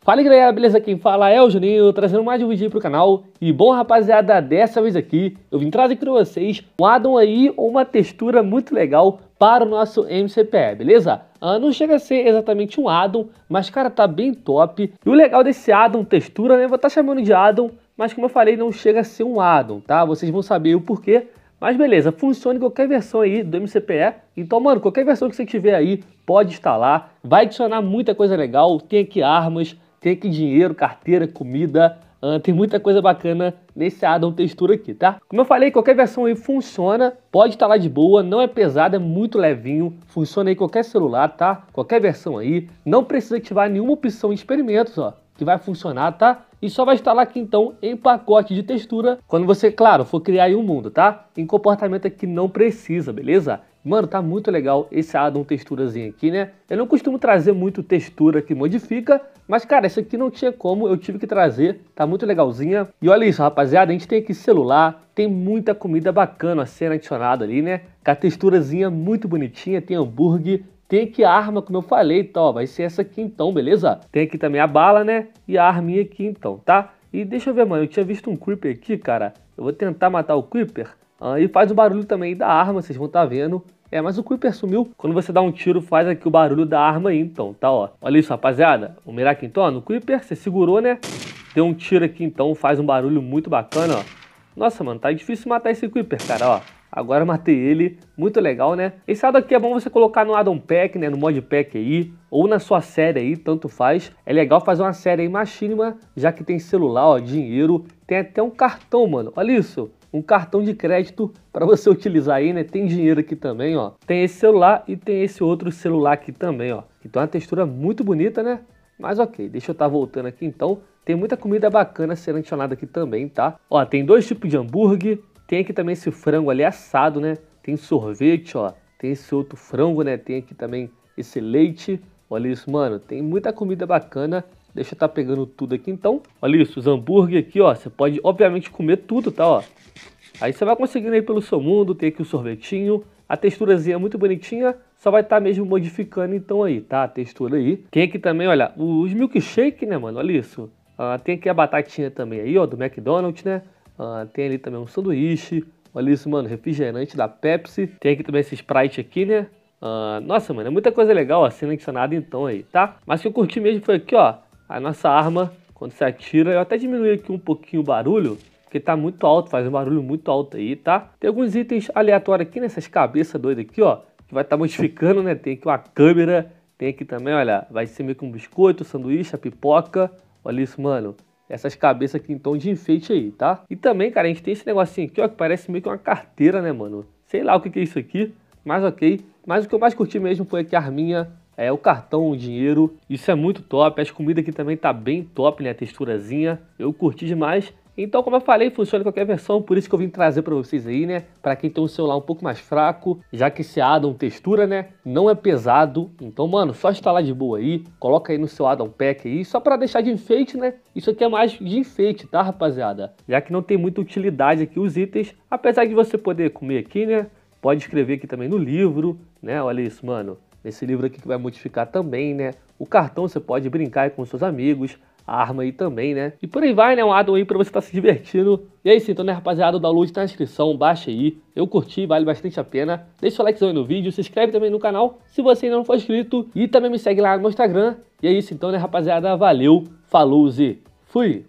Fala aí, galera, beleza? Quem fala é o Juninho, trazendo mais um vídeo pro canal. E bom, rapaziada, dessa vez aqui eu vim trazer aqui pra vocês um addon aí, uma textura muito legal para o nosso MCPE, beleza? Não chega a ser exatamente um addon, mas cara, tá bem top. E o legal desse addon, textura, né, vou estar chamando de addon, mas como eu falei, não chega a ser um addon, tá? Vocês vão saber o porquê. Mas beleza, funciona em qualquer versão aí do MCPE. Então, mano, qualquer versão que você tiver aí, pode instalar. Vai adicionar muita coisa legal. Tem aqui armas, tem aqui dinheiro, carteira, comida. Tem muita coisa bacana nesse addon textura aqui, tá? Como eu falei, qualquer versão aí funciona. Pode instalar de boa, não é pesado, é muito levinho. Funciona aí em qualquer celular, tá? Qualquer versão aí. Não precisa ativar nenhuma opção de experimentos, ó, que vai funcionar, tá? E só vai instalar aqui então em pacote de textura quando você, claro, for criar aí um mundo, tá? Em comportamento aqui não precisa, beleza? Mano, tá muito legal esse addon texturazinho aqui, né? Eu não costumo trazer muito textura que modifica, mas cara, esse aqui não tinha como, eu tive que trazer, tá muito legalzinha. E olha isso, rapaziada, a gente tem aqui celular, tem muita comida bacana sendo adicionada ali, né? Com a texturazinha muito bonitinha, tem hambúrguer. Tem aqui a arma, como eu falei, então, ó, vai ser essa aqui então, beleza? Tem aqui também a bala, né? E a arminha aqui então, tá? E deixa eu ver, mano, eu tinha visto um Creeper aqui, cara. Eu vou tentar matar o Creeper. E faz o barulho também da arma, vocês vão estar vendo. Mas o Creeper sumiu. Quando você dá um tiro, faz aqui o barulho da arma aí, então, tá, ó. Olha isso, rapaziada. Vamos mirar aqui então, ó, no Creeper, você segurou, né? Deu um tiro aqui então, faz um barulho muito bacana, ó. Nossa, mano, tá difícil matar esse Creeper, cara, ó. Agora eu matei ele, muito legal, né? Esse addon aqui é bom você colocar no addon pack, né? No mod pack aí, ou na sua série aí, tanto faz. É legal fazer uma série aí machinima, já que tem celular, ó, dinheiro. Tem até um cartão, mano, olha isso. Um cartão de crédito para você utilizar aí, né? Tem dinheiro aqui também, ó. Tem esse celular e tem esse outro celular aqui também, ó. Então é uma textura muito bonita, né? Mas ok, deixa eu estar voltando aqui então. Tem muita comida bacana sendo adicionada aqui também, tá? Ó, tem dois tipos de hambúrguer. Tem aqui também esse frango ali assado, né? Tem sorvete, ó. Tem esse outro frango, né? Tem aqui também esse leite. Olha isso, mano. Tem muita comida bacana. Deixa eu estar pegando tudo aqui, então. Olha isso, os hambúrguer aqui, ó. Você pode, obviamente, comer tudo, tá, ó. Aí você vai conseguindo aí pelo seu mundo. Tem aqui o sorvetinho. A texturazinha é muito bonitinha. Só vai estar mesmo modificando, então, aí, tá? A textura aí. Tem aqui também, olha, os milkshake, né, mano? Olha isso. Tem aqui a batatinha também aí, ó, do McDonald's, né? Tem ali também um sanduíche. Olha isso, mano, refrigerante da Pepsi. Tem aqui também esse Sprite aqui, né? Nossa, mano, é muita coisa legal, ó, sendo adicionada então aí, tá? Mas o que eu curti mesmo foi aqui, ó, a nossa arma, quando você atira. Eu até diminui aqui um pouquinho o barulho, porque tá muito alto, faz um barulho muito alto aí, tá? Tem alguns itens aleatórios aqui, nessas cabeças doidas aqui, ó, que vai estar modificando, né? Tem aqui uma câmera, tem aqui também, olha, vai ser meio que um biscoito, sanduíche, a pipoca. Olha isso, mano. Essas cabeças aqui, então, de enfeite aí, tá? E também, cara, a gente tem esse negocinho aqui, ó, que parece meio que uma carteira, né, mano? Sei lá o que é isso aqui, mas ok. Mas o que eu mais curti mesmo foi aqui a arminha, o cartão, o dinheiro. Isso é muito top. As comidas aqui também tá bem top, né? A texturazinha. Eu curti demais. Então, como eu falei, funciona em qualquer versão, por isso que eu vim trazer para vocês aí, né? Para quem tem um celular um pouco mais fraco, já que esse addon textura, né? Não é pesado. Então, mano, só instalar de boa aí, coloca aí no seu addon pack aí, só para deixar de enfeite, né? Isso aqui é mais de enfeite, tá, rapaziada? Já que não tem muita utilidade aqui os itens, apesar de você poder comer aqui, né? Pode escrever aqui também no livro, né? Olha isso, mano. Nesse livro aqui que vai modificar também, né? O cartão você pode brincar aí com seus amigos. A arma aí também, né? E por aí vai, né? Um addon aí pra você estar se divertindo. E é isso, então, né, rapaziada? O download tá na descrição, baixa aí. Eu curti, vale bastante a pena. Deixa o likezão aí no vídeo, se inscreve também no canal se você ainda não for inscrito. E também me segue lá no Instagram. E é isso, então, né, rapaziada? Valeu, falou, Zé. Fui!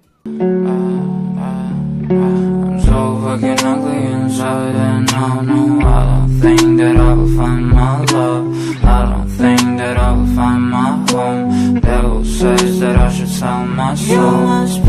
Says that I should sell my soul.